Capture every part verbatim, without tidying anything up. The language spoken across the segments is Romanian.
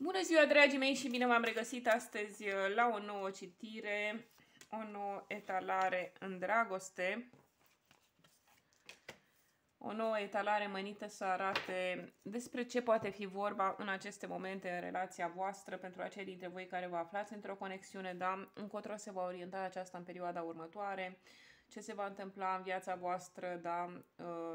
Bună ziua, dragii mei, și bine v-am regăsit astăzi la o nouă citire, o nouă etalare în dragoste. O nouă etalare menită să arate despre ce poate fi vorba în aceste momente în relația voastră pentru acei dintre voi care vă aflați într-o conexiune, da? Încotro se va orienta aceasta în perioada următoare, ce se va întâmpla în viața voastră, da?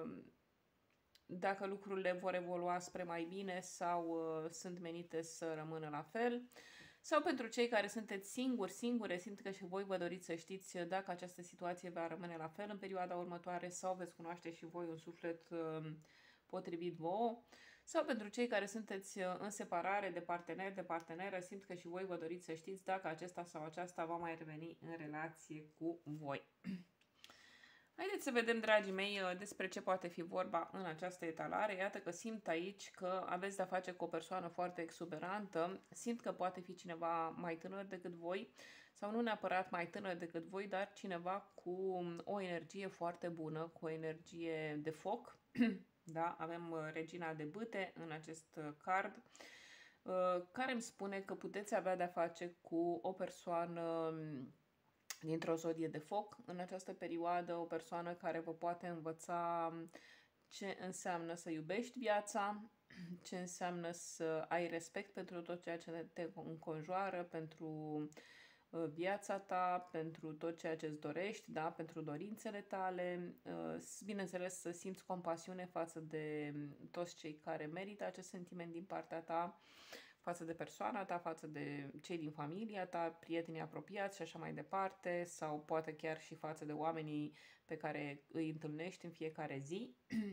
Dacă lucrurile vor evolua spre mai bine sau uh, sunt menite să rămână la fel. Sau pentru cei care sunteți singuri, singure, simt că și voi vă doriți să știți dacă această situație va rămâne la fel în perioada următoare sau veți cunoaște și voi un suflet uh, potrivit vouă. Sau pentru cei care sunteți în separare de partener, de parteneră, simt că și voi vă doriți să știți dacă acesta sau aceasta va mai reveni în relație cu voi. Haideți să vedem, dragii mei, despre ce poate fi vorba în această etalare. Iată că simt aici că aveți de-a face cu o persoană foarte exuberantă. Simt că poate fi cineva mai tânăr decât voi sau nu neapărat mai tânăr decât voi, dar cineva cu o energie foarte bună, cu o energie de foc. Da? Avem regina de bâte în acest card, care îmi spune că puteți avea de-a face cu o persoană dintr-o zodie de foc în această perioadă, o persoană care vă poate învăța ce înseamnă să iubești viața, ce înseamnă să ai respect pentru tot ceea ce te înconjoară, pentru viața ta, pentru tot ceea ce îți dorești, da? Pentru dorințele tale. Bineînțeles, să simți compasiune față de toți cei care merită acest sentiment din partea ta, față de persoana ta, față de cei din familia ta, prietenii apropiați și așa mai departe, sau poate chiar și față de oamenii pe care îi întâlnești în fiecare zi.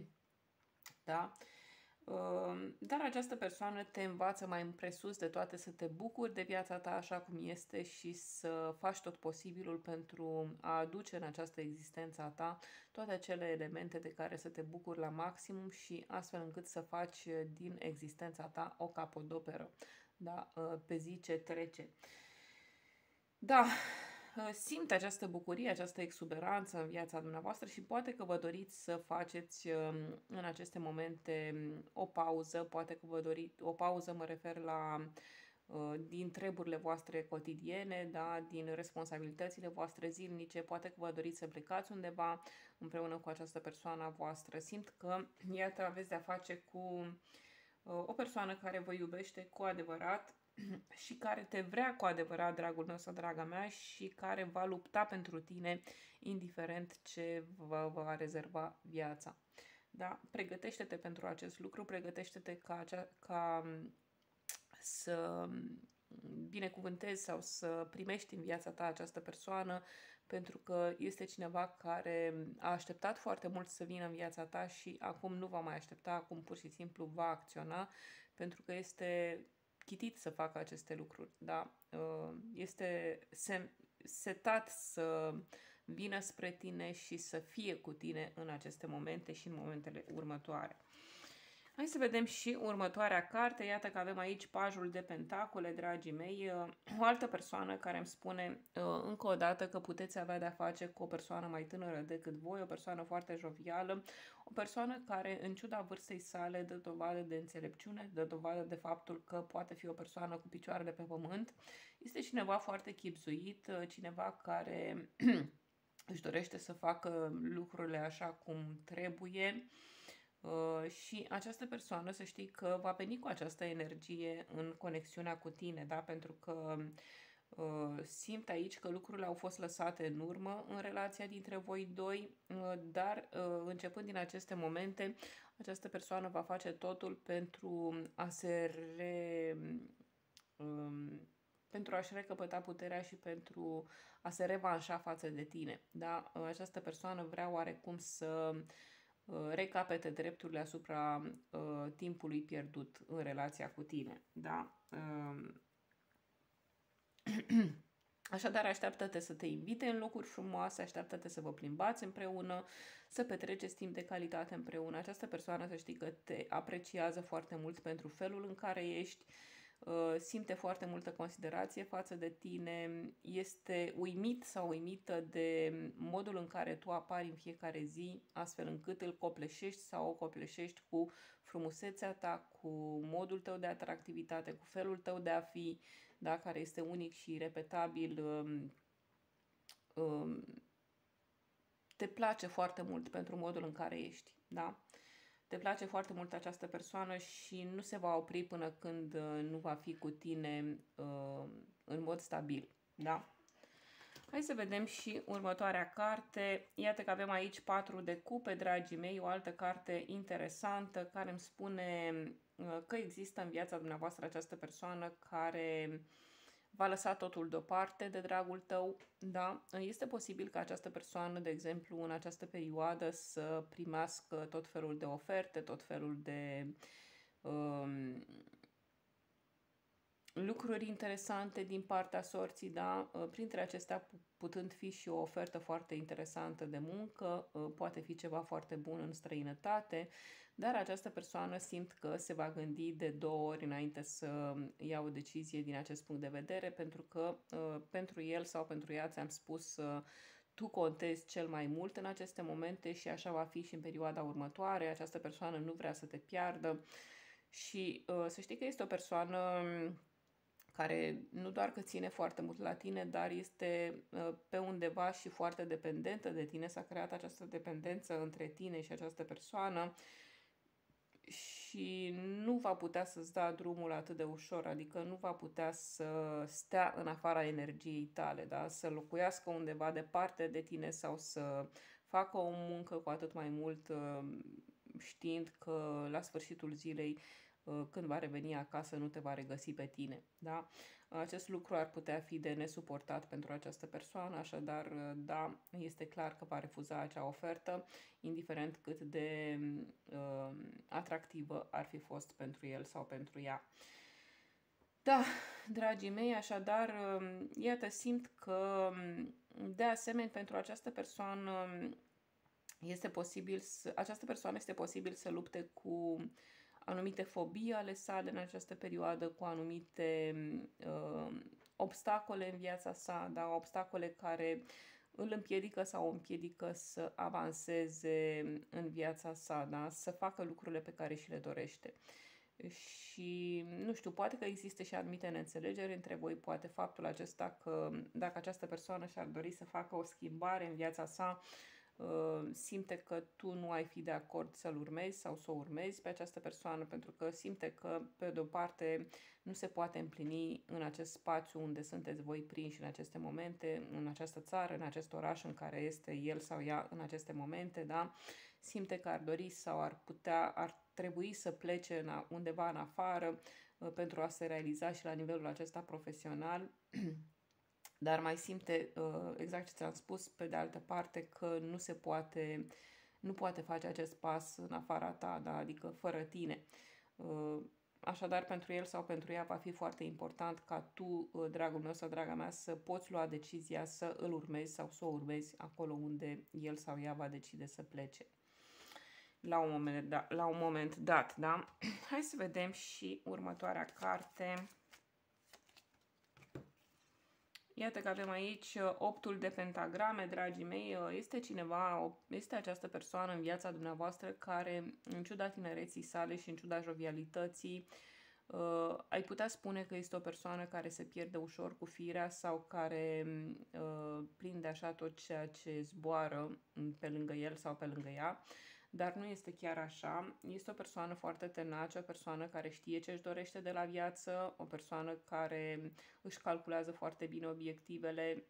Da? Dar această persoană te învață mai împresus de toate să te bucuri de viața ta așa cum este și să faci tot posibilul pentru a aduce în această existență a ta toate acele elemente de care să te bucuri la maximum și astfel încât să faci din existența ta o capodoperă, da? Pe zi ce trece. Da, simt această bucurie, această exuberanță în viața dumneavoastră și poate că vă doriți să faceți în aceste momente o pauză, poate că vă doriți o pauză, mă refer la din treburile voastre cotidiene, da, din responsabilitățile voastre zilnice, poate că vă doriți să plecați undeva împreună cu această persoană a voastră. Simt că, iată, aveți de-a face cu o persoană care vă iubește cu adevărat și care te vrea cu adevărat, dragul meu sau draga mea, și care va lupta pentru tine, indiferent ce vă va rezerva viața. Da? Pregătește-te pentru acest lucru, pregătește-te ca, acea, ca să binecuvântezi sau să primești în viața ta această persoană, pentru că este cineva care a așteptat foarte mult să vină în viața ta și acum nu va mai aștepta, acum pur și simplu va acționa, pentru că este chitit să facă aceste lucruri, da? Este setat să vină spre tine și să fie cu tine în aceste momente și în momentele următoare. Hai să vedem și următoarea carte. Iată că avem aici pajul de pentacole, dragii mei. O altă persoană care îmi spune încă o dată că puteți avea de-a face cu o persoană mai tânără decât voi, o persoană foarte jovială, o persoană care, în ciuda vârstei sale, dă dovadă de înțelepciune, dă dovadă de faptul că poate fi o persoană cu picioarele pe pământ. Este cineva foarte chibzuit, cineva care își dorește să facă lucrurile așa cum trebuie. Uh, și această persoană, să știi că va veni cu această energie în conexiunea cu tine, da? Pentru că uh, simt aici că lucrurile au fost lăsate în urmă în relația dintre voi doi, uh, dar uh, începând din aceste momente, această persoană va face totul pentru a se re... Um, pentru a-și recăpăta puterea și pentru a se revanșa față de tine, da? Această persoană vrea oarecum să recapete drepturile asupra uh, timpului pierdut în relația cu tine. Da? Uh, Așadar, așteaptă-te să te invite în locuri frumoase, așteaptă-te să vă plimbați împreună, să petreceți timp de calitate împreună. Această persoană, să știi că te apreciază foarte mult pentru felul în care ești, simte foarte multă considerație față de tine, este uimit sau uimită de modul în care tu apari în fiecare zi, astfel încât îl copleșești sau o copleșești cu frumusețea ta, cu modul tău de atractivitate, cu felul tău de a fi, da, care este unic și repetabil. Te place foarte mult pentru modul în care ești, da? Te place foarte mult această persoană și nu se va opri până când nu va fi cu tine uh, în mod stabil, da? Hai să vedem și următoarea carte. Iată că avem aici patru de cupe, dragii mei, o altă carte interesantă care îmi spune uh, că există în viața dumneavoastră această persoană care va lăsa totul deoparte de dragul tău, da? Este posibil ca această persoană, de exemplu, în această perioadă să primească tot felul de oferte, tot felul de um, lucruri interesante din partea sorții, da? Printre acestea putând fi și o ofertă foarte interesantă de muncă, poate fi ceva foarte bun în străinătate, dar această persoană simt că se va gândi de două ori înainte să ia o decizie din acest punct de vedere, pentru că pentru el sau pentru ea, ți-am spus, tu contezi cel mai mult în aceste momente și așa va fi și în perioada următoare. Această persoană nu vrea să te piardă și să știi că este o persoană care nu doar că ține foarte mult la tine, dar este pe undeva și foarte dependentă de tine. S-a creat această dependență între tine și această persoană și nu va putea să-ți dea drumul atât de ușor, adică nu va putea să stea în afara energiei tale, da? Să locuiască undeva departe de tine sau să facă o muncă cu atât mai mult știind că la sfârșitul zilei, când va reveni acasă, nu te va regăsi pe tine, da? Acest lucru ar putea fi de nesuportat pentru această persoană, așadar, da, este clar că va refuza acea ofertă, indiferent cât de uh, atractivă ar fi fost pentru el sau pentru ea. Da, dragii mei, așadar, iată, simt că, de asemenea, pentru această persoană este posibil să, această persoană este posibil să lupte cu anumite fobii ale sale în această perioadă, cu anumite uh, obstacole în viața sa, da? Obstacole care îl împiedică sau o împiedică să avanseze în viața sa, da? Să facă lucrurile pe care și le dorește. Și, nu știu, poate că există și anumite neînțelegeri între voi, poate faptul acesta că dacă această persoană și-ar dori să facă o schimbare în viața sa, simte că tu nu ai fi de acord să-l urmezi sau să o urmezi pe această persoană, pentru că simte că, pe de-o parte, nu se poate împlini în acest spațiu unde sunteți voi prinși în aceste momente, în această țară, în acest oraș în care este el sau ea în aceste momente, da? Simte că ar dori sau ar putea, ar trebui să plece în, undeva în afară pentru a se realiza și la nivelul acesta profesional. Dar mai simte, exact ce ți-am spus, pe de altă parte, că nu se poate, nu poate face acest pas în afara ta, da? Adică fără tine. Așadar, pentru el sau pentru ea va fi foarte important ca tu, dragul meu sau draga mea, să poți lua decizia să îl urmezi sau să o urmezi acolo unde el sau ea va decide să plece. La un moment, da, la un moment dat, da? Hai să vedem și următoarea carte. Iată că avem aici optul de pentagrame, dragii mei. Este cineva, este această persoană în viața dumneavoastră care, în ciuda tinereții sale și în ciuda jovialității, uh, ai putea spune că este o persoană care se pierde ușor cu firea sau care uh, prinde așa tot ceea ce zboară pe lângă el sau pe lângă ea. Dar nu este chiar așa. Este o persoană foarte tenace, o persoană care știe ce își dorește de la viață, o persoană care își calculează foarte bine obiectivele,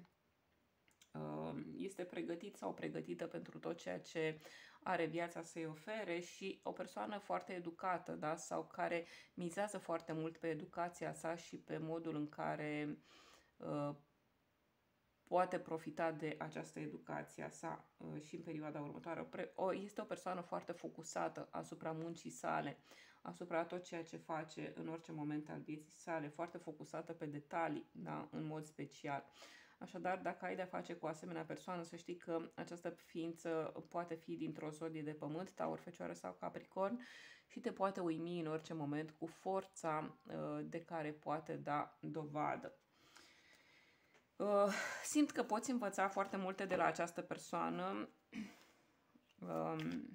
este pregătit sau pregătită pentru tot ceea ce are viața să-i ofere și o persoană foarte educată, da? Sau care mizează foarte mult pe educația sa și pe modul în care uh, poate profita de această educație a sa uh, și în perioada următoare. O, este o persoană foarte focusată asupra muncii sale, asupra tot ceea ce face în orice moment al vieții sale, foarte focusată pe detalii, da? În mod special. Așadar, dacă ai de-a face cu o asemenea persoană, să știi că această ființă poate fi dintr-o zodie de pământ, Taur, Fecioară sau Capricorn, și te poate uimi în orice moment cu forța uh, de care poate da dovadă. Uh, simt că poți învăța foarte multe de la această persoană um,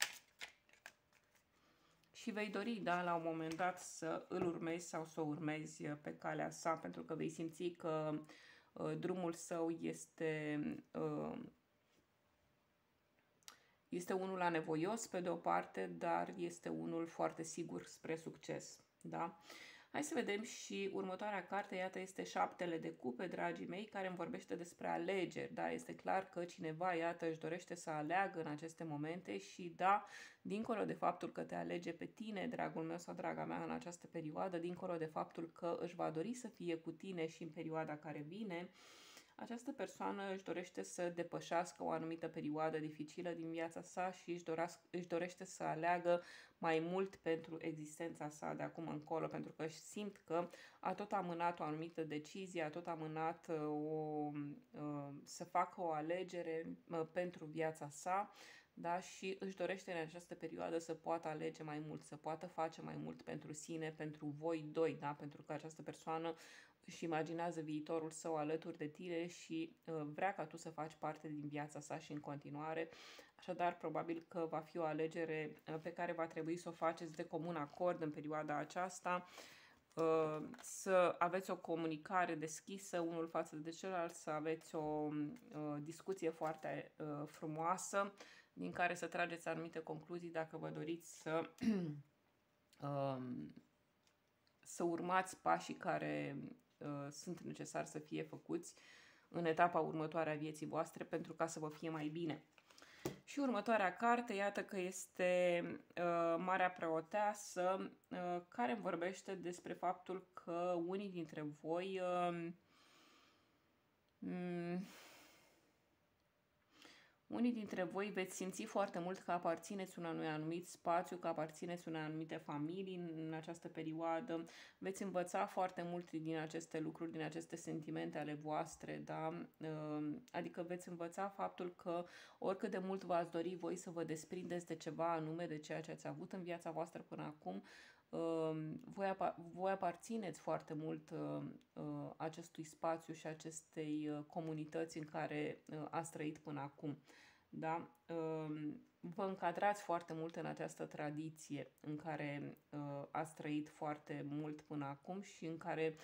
și vei dori, da, la un moment dat să îl urmezi sau să o urmezi pe calea sa, pentru că vei simți că uh, drumul său este, uh, este unul anevoios pe de o parte, dar este unul foarte sigur spre succes, da? Hai să vedem și următoarea carte, iată, este șaptele de cupe, dragii mei, care îmi vorbește despre alegeri, da? Este clar că cineva, iată, își dorește să aleagă în aceste momente și, da, dincolo de faptul că te alege pe tine, dragul meu sau draga mea, în această perioadă, dincolo de faptul că își va dori să fie cu tine și în perioada care vine, această persoană își dorește să depășească o anumită perioadă dificilă din viața sa și își, dorească, își dorește să aleagă mai mult pentru existența sa de acum încolo, pentru că își simt că a tot amânat o anumită decizie, a tot amânat o, uh, să facă o alegere uh, pentru viața sa, da? Și își dorește în această perioadă să poată alege mai mult, să poată face mai mult pentru sine, pentru voi doi, da? Pentru că această persoană își imaginează viitorul său alături de tine și uh, vrea ca tu să faci parte din viața sa și în continuare. Așadar, probabil că va fi o alegere uh, pe care va trebui să o faceți de comun acord în perioada aceasta, uh, să aveți o comunicare deschisă unul față de celălalt, să aveți o uh, discuție foarte uh, frumoasă, din care să trageți anumite concluzii dacă vă doriți să... uh, să urmați pașii care uh, sunt necesari să fie făcuți în etapa următoare a vieții voastre pentru ca să vă fie mai bine. Și următoarea carte, iată că este uh, Marea Preoteasă, uh, care îmi vorbește despre faptul că unii dintre voi uh, um, Unii dintre voi veți simți foarte mult că aparțineți unui anumit spațiu, că aparțineți unei anumite familii în această perioadă. Veți învăța foarte mult din aceste lucruri, din aceste sentimente ale voastre, da? Adică veți învăța faptul că oricât de mult v-ați dori voi să vă desprindeți de ceva anume, de ceea ce ați avut în viața voastră până acum, voi, apa voi aparțineți foarte mult acestui spațiu și acestei comunități în care ați trăit până acum. Da? Vă încadrați foarte mult în această tradiție în care ați trăit foarte mult până acum și în care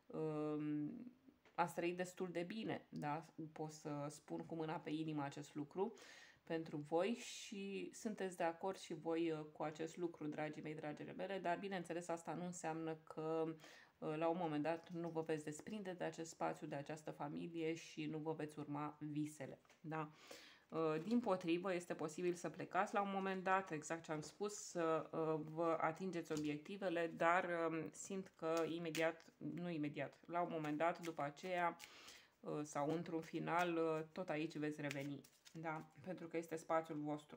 ați trăit destul de bine. Da? Pot să spun cu mâna pe inimă acest lucru pentru voi și sunteți de acord și voi cu acest lucru, dragii mei, dragile mele, dar bineînțeles asta nu înseamnă că la un moment dat nu vă veți desprinde de acest spațiu, de această familie și nu vă veți urma visele. Da? Dimpotrivă, este posibil să plecați la un moment dat, exact ce am spus, să vă atingeți obiectivele, dar simt că imediat, nu imediat, la un moment dat, după aceea sau într-un final, tot aici veți reveni. Da, pentru că este spațiul vostru.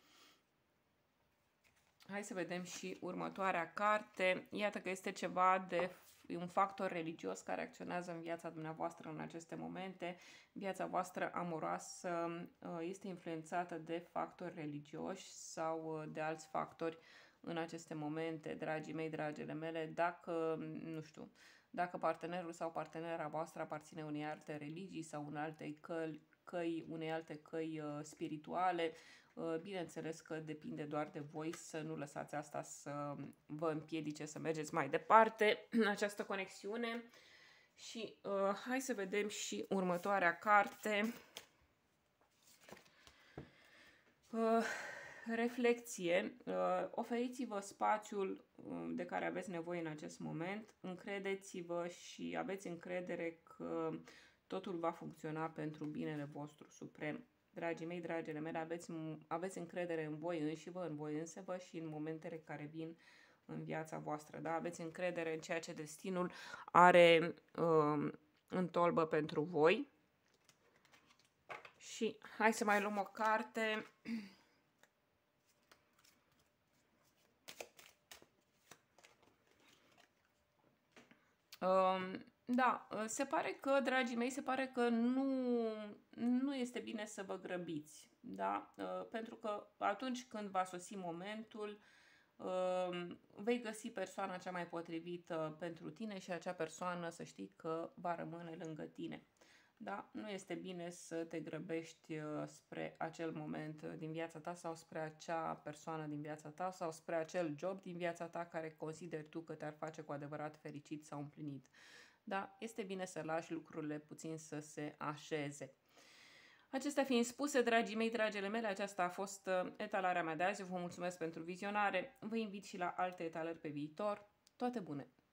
Hai să vedem și următoarea carte. Iată că este ceva de un factor religios care acționează în viața dumneavoastră în aceste momente. Viața voastră amoroasă este influențată de factori religioși sau de alți factori în aceste momente, dragii mei, dragile mele. Dacă, nu știu, dacă partenerul sau partenera voastră aparține unei alte religii sau unei alte căi, căi, unei alte căi uh, spirituale, uh, bineînțeles că depinde doar de voi să nu lăsați asta să vă împiedice să mergeți mai departe în această conexiune. Și uh, hai să vedem și următoarea carte. Uh, reflecție. Uh, oferiți-vă spațiul uh, de care aveți nevoie în acest moment. Încredeți-vă și aveți încredere că totul va funcționa pentru binele vostru suprem. Dragii mei, dragile mele, aveți, aveți încredere în voi înșivă, în voi însevă și în momentele care vin în viața voastră. Da? Aveți încredere în ceea ce destinul are uh, în tolbă pentru voi. Și hai să mai luăm o carte. Um, Da, se pare că, dragii mei, se pare că nu, nu este bine să vă grăbiți, da? Pentru că atunci când va sosi momentul, vei găsi persoana cea mai potrivită pentru tine și acea persoană să știi că va rămâne lângă tine. Da? Nu este bine să te grăbești spre acel moment din viața ta sau spre acea persoană din viața ta sau spre acel job din viața ta care consideri tu că te-ar face cu adevărat fericit sau împlinit. Da? Este bine să lași lucrurile puțin să se așeze. Acestea fiind spuse, dragii mei, dragele mele, aceasta a fost etalarea mea de azi. Eu vă mulțumesc pentru vizionare. Vă invit și la alte etalări pe viitor. Toate bune!